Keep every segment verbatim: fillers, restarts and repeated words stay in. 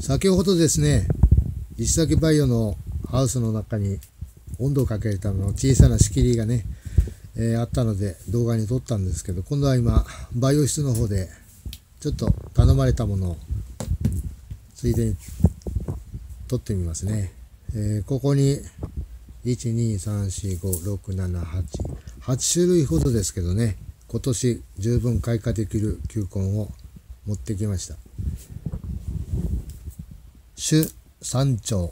先ほどですね、石崎バイオのハウスの中に温度をかけるための小さな仕切りがね、えー、あったので動画に撮ったんですけど、今度は今バイオ室の方でちょっと頼まれたものをついでに撮ってみますね。えー、ここにいち、に、さん、し、ご、ろく、なな、はち、はち種類ほどですけどね、今年十分開花できる球根を持ってきました。種三丁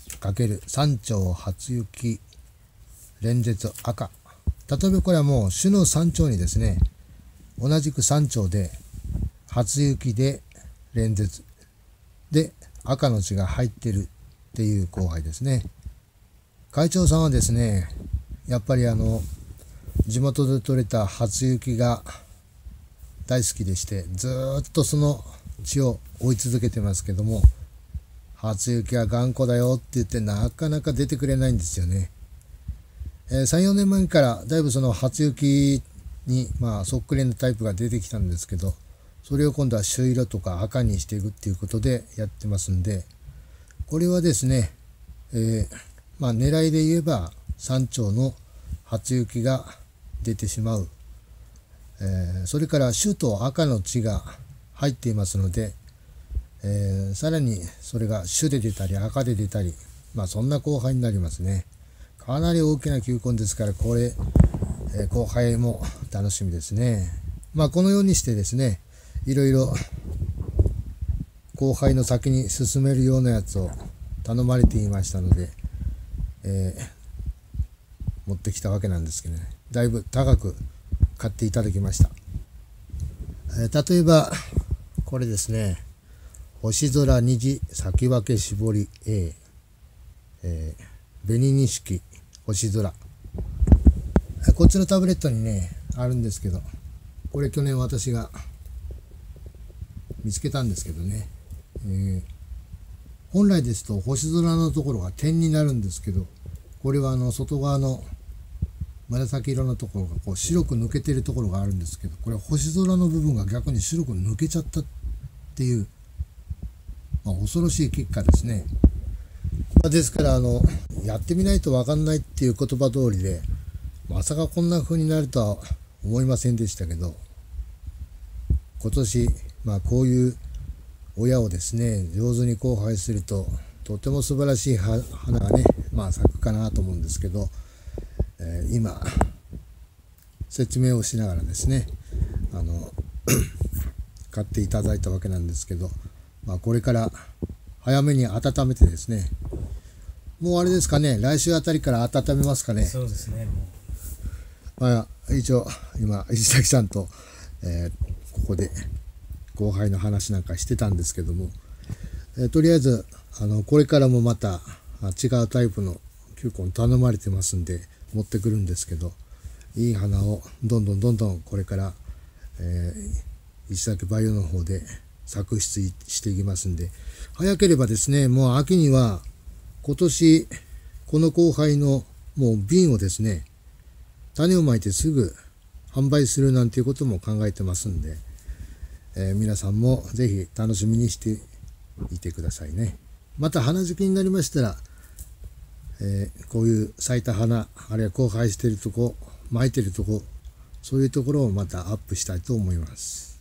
×三丁初雪連絶赤。例えばこれはもう種の三丁にですね、同じく三丁で初雪で連絶で赤の血が入ってるっていう交配ですね。会長さんはですね、やっぱりあの地元で採れた初雪が大好きでして、ずーっとその血を追い続けてますけども、初雪は頑固だよって言ってなかなか出てくれないんですよね。えー、さん、よねんまえからだいぶその初雪にまあそっくりなタイプが出てきたんですけど、それを今度は朱色とか赤にしていくっていうことでやってますんで、これはですね、えー、まあ狙いで言えば山頂の初雪が出てしまう、えー、それから朱と赤の血が入っていますので、えー、さらにそれが朱で出たり赤で出たり、まあそんな交配になりますね。かなり大きな球根ですから、これ、えー、交配も楽しみですね。まあこのようにしてですね、いろいろ交配の先に進めるようなやつを頼まれていましたので、えー、持ってきたわけなんですけどね、だいぶ高く買っていただきました。えー、例えばこれですね、星空虹咲き分け絞り A、えー、紅錦星空、こっちのタブレットにねあるんですけど、これ去年私が見つけたんですけどね、えー、本来ですと星空のところが点になるんですけど、これはあの外側の紫色のところがこう白く抜けてるところがあるんですけど、これは星空の部分が逆に白く抜けちゃったっていう、まあ、恐ろしい結果ですね。ですからあのやってみないと分かんないっていう言葉通りで、まさかこんな風になるとは思いませんでしたけど、今年まあこういう親をですね上手に交配するととても素晴らしい花がね、まあ咲くかなと思うんですけど、えー、今説明をしながらですね、あの買っていただいたわけなんですけど、まあ、これから早めに温めてですね、もうあれですかね、来週あたりから温めますかね。 そうですね。もうまあ一応今石崎さんと、えー、ここで交配の話なんかしてたんですけども、えー、とりあえずあのこれからもまた違うタイプの球根頼まれてますんで持ってくるんですけど、いい花をどんどんどんどんこれから、えー、石崎バイオの方で作出していきますんで、早ければですね、もう秋には今年この交配のもう瓶をですね、種をまいてすぐ販売するなんていうことも考えてますんで、えー、皆さんもぜひ楽しみにしていてくださいね。また花好きになりましたら、えー、こういう咲いた花、あるいは交配しているとこ、まいてるとこ、そういうところをまたアップしたいと思います。